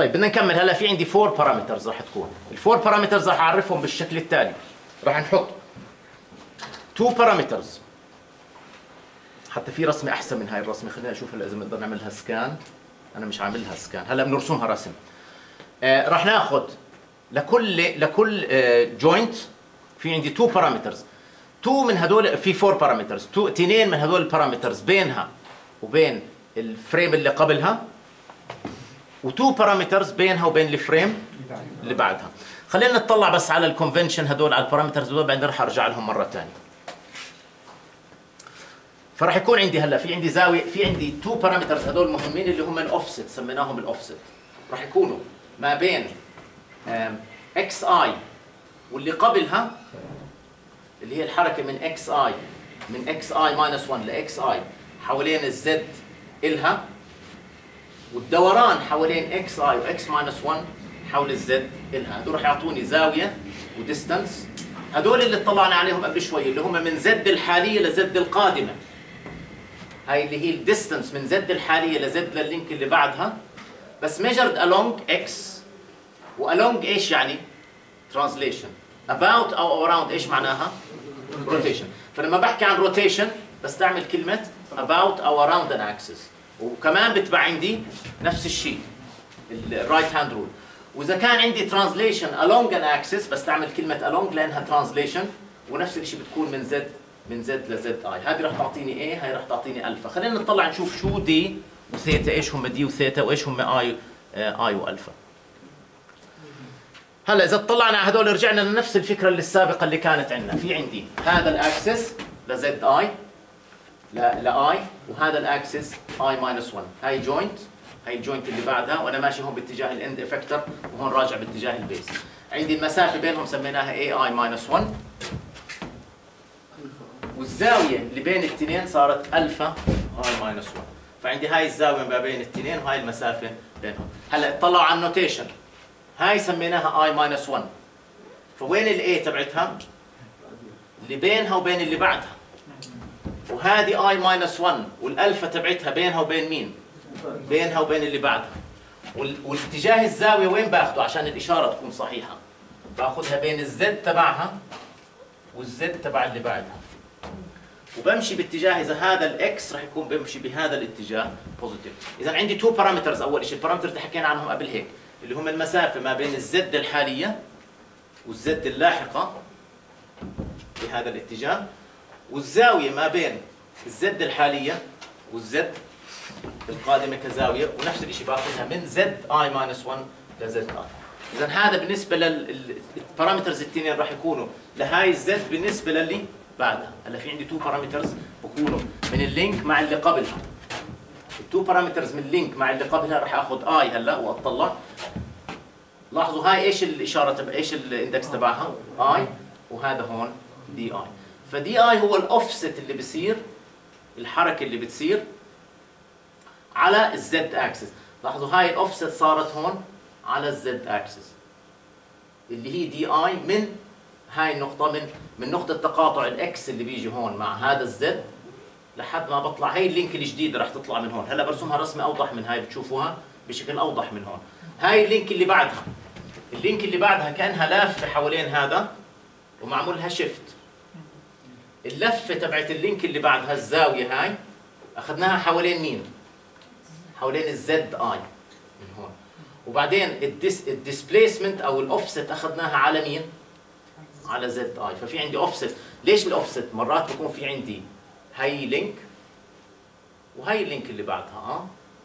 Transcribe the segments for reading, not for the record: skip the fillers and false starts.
طيب بدنا نكمل. هلا في عندي 4 بارامترز راح تكون. الفور بارامترز راح اعرفهم بالشكل التالي. راح نحط 2 بارامترز، حتى في رسمه احسن من هاي الرسمه، خلينا نشوف هلا اذا بنقدر نعملها سكان. انا مش عاملها سكان، هلا بنرسمها رسم. راح ناخذ لكل جوينت في عندي 2 بارامترز. 2 من هدول في 4 بارامترز، 2 من هدول البارامترز بينها وبين الفريم اللي قبلها، و2 بارامترز بينها وبين الفريم اللي بعدها. خلينا نطلع بس على الكونفنشن هدول، على البارامترز هدول، بعدين راح ارجع لهم مره ثانيه. فراح يكون عندي هلا في عندي زاويه، في عندي 2 بارامترز هدول مهمين اللي هم الاوفست، سميناهم الاوفست. راح يكونوا ما بين اكس اي واللي قبلها اللي هي الحركه من اكس اي، من اكس اي ماينس 1 لاكس اي حوالين الزد الها، والدوران حوالين اكس اي واكس ماينس 1 حول الزد الها. هذول راح يعطوني زاويه وديستانس. هذول اللي اطلعنا عليهم قبل شوي اللي هم من زد الحاليه لزد القادمه. هاي اللي هي الديستانس من زد الحاليه لزد لللينك اللي بعدها، بس measured along x. والونج ايش يعني؟ ترانسليشن. about او around ايش معناها؟ روتيشن. فلما بحكي عن روتيشن بستعمل كلمه about او around an axis. وكمان بتبع عندي نفس الشيء الرايت هاند رول. واذا كان عندي ترانسليشن along an axis بستعمل كلمه along لانها ترانسليشن، ونفس الشيء بتكون من زد لزد اي. هذه راح تعطيني ايه، هاي راح تعطيني الفا. خلينا نطلع نشوف شو دي وثيتا، ايش هم دي وثيتا وايش هم اي والفا. هلا اذا اطلعنا على هذول رجعنا لنفس الفكره اللي السابقه اللي كانت عندنا. في عندي هذا الاكسس لزد اي لاي، وهذا الاكسس اي ماينس 1. هاي جوينت، هاي الجوينت اللي بعدها، وانا ماشي هون باتجاه الاند افكتور وهون راجع باتجاه البيس. عندي المسافه بينهم سميناها اي اي ماينس 1، والزاويه اللي بين الاثنين صارت الفا اي ماينس 1. فعندي هاي الزاويه ما بين الاثنين وهاي المسافه بينهم. هلا اطلعوا على النوتيشن. هاي سميناها اي ماينس 1، فوين الاي تبعتها؟ اللي بينها وبين اللي بعدها. وهذه اي ماينس 1 والالفا تبعتها بينها وبين مين؟ بينها وبين اللي بعدها. والاتجاه الزاويه وين باخذه عشان الاشاره تكون صحيحه؟ باخذها بين الزد تبعها والزد تبع اللي بعدها، وبمشي باتجاه، اذا هذا الاكس راح يكون بمشي بهذا الاتجاه بوزيتيف. اذا عندي 2 بارامترز. اول شيء البارامتر اللي حكينا عنهم قبل هيك اللي هم المسافه ما بين الزد الحاليه والزد اللاحقه بهذا الاتجاه، والزاويه ما بين الزد الحاليه والزد القادمه كزاويه، ونفس الشيء باخذها من زد اي ماينس 1 لزد اي. اذا هذا بالنسبه للبارامترز التنين راح يكونوا لهاي الزد بالنسبه للي بعدها. هلا في عندي 2 بارامترز بكونوا من اللينك مع اللي قبلها. ال2 بارامترز من اللينك مع اللي قبلها راح اخذ اي هلا واطلع. لاحظوا هاي ايش الاشاره تبع ايش الاندكس تبعها؟ اي، وهذا هون دي اي. فدي اي هو الاوفست اللي بصير، الحركه اللي بتصير على الزد اكسس. لاحظوا هاي الاوفست صارت هون على الزد اكسس اللي هي دي اي من هاي النقطه، من نقطه تقاطع الاكس اللي بيجي هون مع هذا الزد لحد ما بطلع. هاي اللينك الجديده راح تطلع من هون. هلا برسمها رسمه اوضح من هاي، بتشوفوها بشكل اوضح من هون. هاي اللينك اللي بعدها، اللينك اللي بعدها كانها لافه حوالين هذا ومعمول لها شيفت. اللفه تبعت اللينك اللي بعدها الزاويه هاي اخذناها حوالين مين؟ حوالين الزد اي من هون. وبعدين الديسبيسمنت او الاوفست اخذناها على مين؟ على زد اي. ففي عندي اوفست. ليش الاوفست؟ مرات بكون في عندي هاي لينك وهي اللينك اللي بعدها.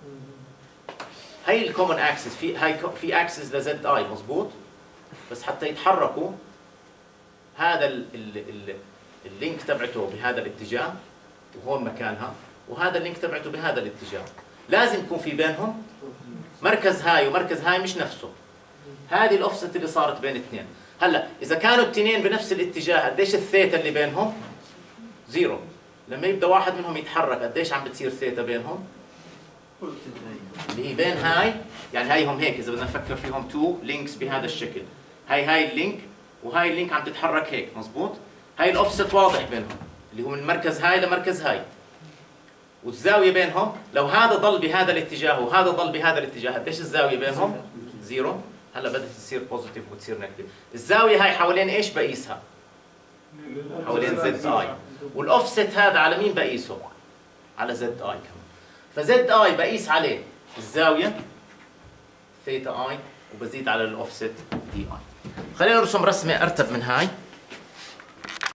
هي الكومن اكسس، في اكسس لزد اي مضبوط، بس حتى يتحركوا هذا اللينك تبعته بهذا الاتجاه وهون مكانها، وهذا اللينك تبعته بهذا الاتجاه. لازم يكون في بينهم مركز هاي ومركز هاي مش نفسه. هذه الاوفست اللي صارت بين اثنين. هلا اذا كانوا الاثنين بنفس الاتجاه قديش الثيتا اللي بينهم؟ زيرو. لما يبدا واحد منهم يتحرك قديش عم بتصير ثيتا بينهم؟ اللي هي بين هاي، يعني هاي هم هيك اذا بدنا نفكر فيهم 2 لينكس بهذا الشكل. هاي اللينك وهاي اللينك عم تتحرك هيك مزبوط. هاي الاوفست واضح بينهم اللي هو من مركز هاي لمركز هاي، والزاويه بينهم لو هذا ضل بهذا الاتجاه وهذا ضل بهذا الاتجاه قديش الزاويه بينهم؟ 0. هلا بدات تصير بوزيتيف وتصير نيجاتيف. الزاويه هاي حوالين ايش بقيسها؟ حوالين زد اي. والاوفست هذا على مين بقيسه؟ على زد اي كمان. فزد اي بقيس عليه الزاويه ثيتا اي وبزيد على الاوفست دي اي. خلينا نرسم رسمه ارتب من هاي.